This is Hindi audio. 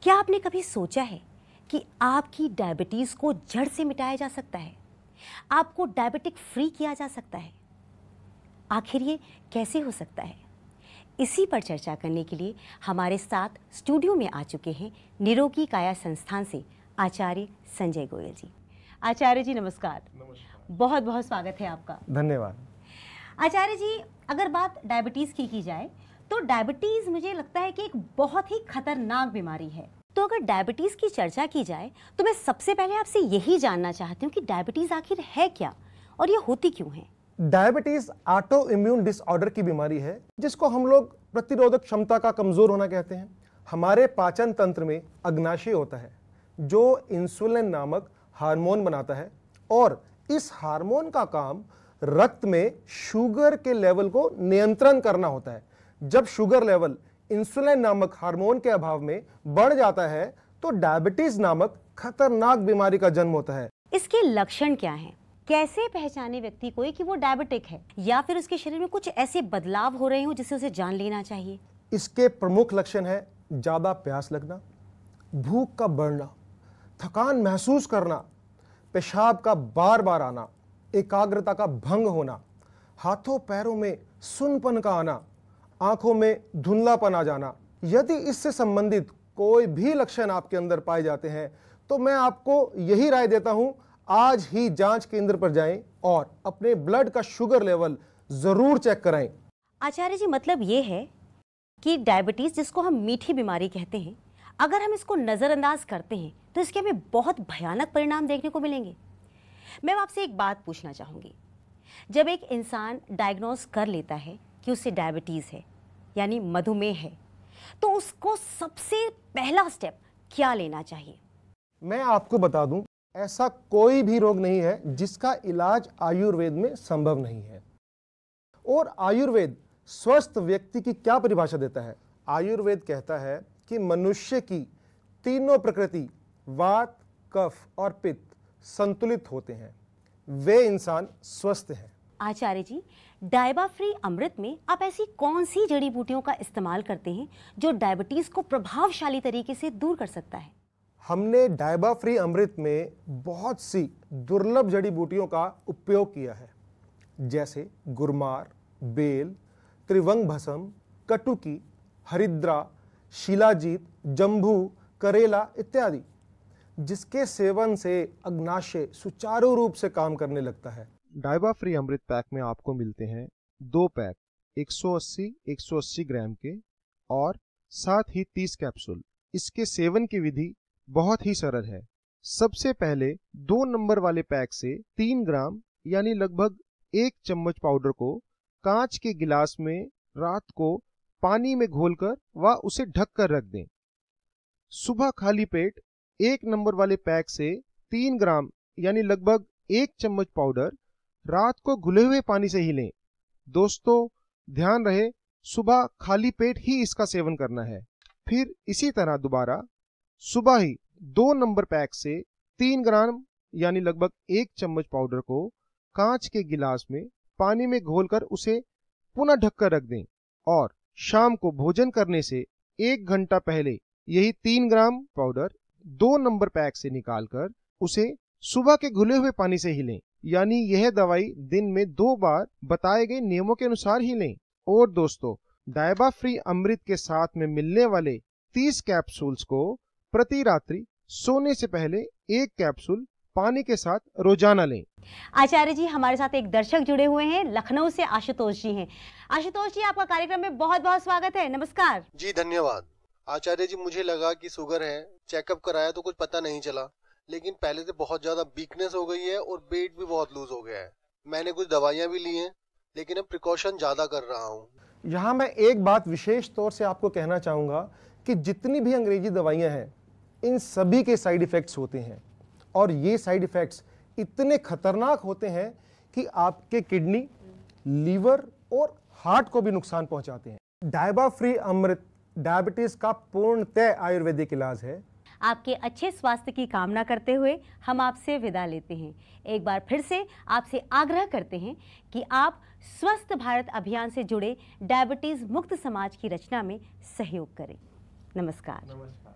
क्या आपने कभी सोचा है कि आपकी डायबिटीज़ को जड़ से मिटाया जा सकता है, आपको डायबिटिक फ्री किया जा सकता है? आखिर ये कैसे हो सकता है? इसी पर चर्चा करने के लिए हमारे साथ स्टूडियो में आ चुके हैं निरोगी काया संस्थान से आचार्य संजय गोयल जी। आचार्य जी नमस्कार। बहुत बहुत स्वागत है आपका। धन्यवाद। आचार्य जी, अगर बात डायबिटीज़ की जाए तो डायबिटीज़ मुझे लगता है कि एक बहुत ही खतरनाक बीमारी है। तो अगर डायबिटीज़ की चर्चा की जाए तो मैं सबसे पहले आपसे यही जानना चाहती हूँ कि डायबिटीज़ आखिर है क्या और ये होती क्यों है? डायबिटीज ऑटो इम्यून डिसऑर्डर की बीमारी है जिसको हम लोग प्रतिरोधक क्षमता का कमजोर होना कहते हैं। हमारे पाचन तंत्र में अग्नाशय होता है जो इंसुलिन नामक हार्मोन बनाता है और इस हार्मोन का काम रक्त में शुगर के लेवल को नियंत्रण करना होता है। जब शुगर लेवल इंसुलिन नामक हार्मोन के अभाव में बढ़ जाता है तो डायबिटीज नामक खतरनाक बीमारी का जन्म होता है। इसके लक्षण क्या हैं? कैसे पहचाने व्यक्ति को कि वो डायबिटिक है या फिर उसके शरीर में कुछ ऐसे बदलाव हो रहे हो जिससे उसे जान लेना चाहिए? इसके प्रमुख लक्षण है ज्यादा प्यास लगना, भूख का बढ़ना, थकान महसूस करना, पेशाब का बार बार आना, एकाग्रता का भंग होना, हाथों पैरों में सुन्नपन का आना, आंखों में धुंधलापन आ जाना। यदि इससे संबंधित कोई भी लक्षण आपके अंदर पाए जाते हैं तो मैं आपको यही राय देता हूं, आज ही जांच केंद्र पर जाएं और अपने ब्लड का शुगर लेवल जरूर चेक कराएं। आचार्य जी, मतलब ये है कि डायबिटीज जिसको हम मीठी बीमारी कहते हैं, अगर हम इसको नज़रअंदाज करते हैं तो इसके हमें बहुत भयानक परिणाम देखने को मिलेंगे। मैं आपसे एक बात पूछना चाहूँगी, जब एक इंसान डायग्नोस कर लेता है कि उसे डायबिटीज़ है यानी मधुमेह है, तो उसको सबसे पहला स्टेप क्या लेना चाहिए? मैं आपको बता दूं, ऐसा कोई भी रोग नहीं है जिसका इलाज आयुर्वेद में संभव नहीं है। और आयुर्वेद स्वस्थ व्यक्ति की क्या परिभाषा देता है? आयुर्वेद कहता है कि मनुष्य की तीनों प्रकृति वात, कफ और पित्त संतुलित होते हैं, वे इंसान स्वस्थ हैं। आचार्य जी, डायबा फ्री अमृत में आप ऐसी कौन सी जड़ी बूटियों का इस्तेमाल करते हैं जो डायबिटीज को प्रभावशाली तरीके से दूर कर सकता है? हमने डायबा फ्री अमृत में बहुत सी दुर्लभ जड़ी बूटियों का उपयोग किया है, जैसे गुरमार, बेल, त्रिवंग भस्म, कटुकी, हरिद्रा, शिलाजीत, जंबू, करेला इत्यादि, जिसके सेवन से अग्नाशय सुचारू रूप से काम करने लगता है। डायबा फ्री अमृत पैक में आपको मिलते हैं 2 पैक 180 ग्राम के और साथ ही 30 कैप्सूल। इसके सेवन की विधि बहुत ही सरल है। सबसे पहले 2 नंबर वाले पैक से 3 ग्राम यानी लगभग 1 चम्मच पाउडर को कांच के गिलास में रात को पानी में घोलकर व उसे ढककर रख दें। सुबह खाली पेट 1 नंबर वाले पैक से 3 ग्राम यानी लगभग 1 चम्मच पाउडर रात को घुले हुए पानी से ही लें। दोस्तों ध्यान रहे, सुबह खाली पेट ही इसका सेवन करना है। फिर इसी तरह दोबारा सुबह ही 2 नंबर पैक से 3 ग्राम यानी लगभग 1 चम्मच पाउडर को कांच के गिलास में पानी में घोलकर उसे पुनः ढककर रख दें और शाम को भोजन करने से 1 घंटा पहले यही 3 ग्राम पाउडर 2 नंबर पैक से निकालकर उसे सुबह के घुले हुए पानी से ही लें। यानी यह दवाई दिन में 2 बार बताए गए नियमों के अनुसार ही लें। और दोस्तों, डायबा फ्री अमृत के साथ में मिलने वाले 30 कैप्सूल्स को प्रति रात्रि सोने से पहले 1 कैप्सूल पानी के साथ रोजाना लें। आचार्य जी, हमारे साथ एक दर्शक जुड़े हुए हैं, लखनऊ से आशुतोष जी हैं। आशुतोष जी, आपका कार्यक्रम में बहुत बहुत स्वागत है। नमस्कार जी। धन्यवाद। आचार्य जी, मुझे लगा कि शुगर है, चेकअप कराया तो कुछ पता नहीं चला, लेकिन पहले से बहुत ज्यादा वीकनेस हो गई है और पेट भी बहुत लूज हो गया है। मैंने कुछ दवाइयां भी ली हैं, लेकिन अब प्रिकॉशन ज्यादा कर रहा हूँ। यहाँ मैं एक बात विशेष तौर से आपको कहना चाहूँगा कि जितनी भी अंग्रेजी दवाइयाँ हैं, इन सभी के साइड इफ़ेक्ट्स होते हैं और ये साइड इफ़ेक्ट्स इतने खतरनाक होते हैं कि आपके किडनी, लीवर और हार्ट को भी नुकसान पहुँचाते हैं। डायबा फ्री अमृत डायबिटीज़ का पूर्णतः आयुर्वेदिक इलाज है। आपके अच्छे स्वास्थ्य की कामना करते हुए हम आपसे विदा लेते हैं। एक बार फिर से आपसे आग्रह करते हैं कि आप स्वस्थ भारत अभियान से जुड़े डायबिटीज मुक्त समाज की रचना में सहयोग करें। नमस्कार।